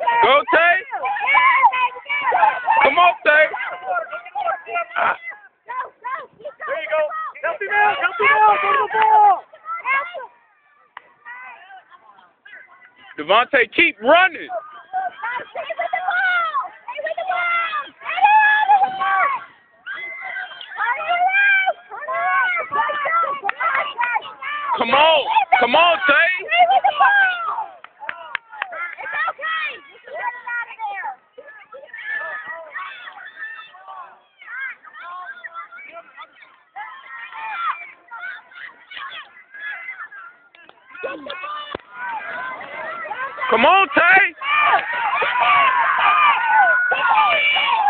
Go, Tay. Come on, Tay. There you go. Help him out. Help him out. Go to the ball. Devontae, keep running. Come on. Come on, Tay. Come on, Tay.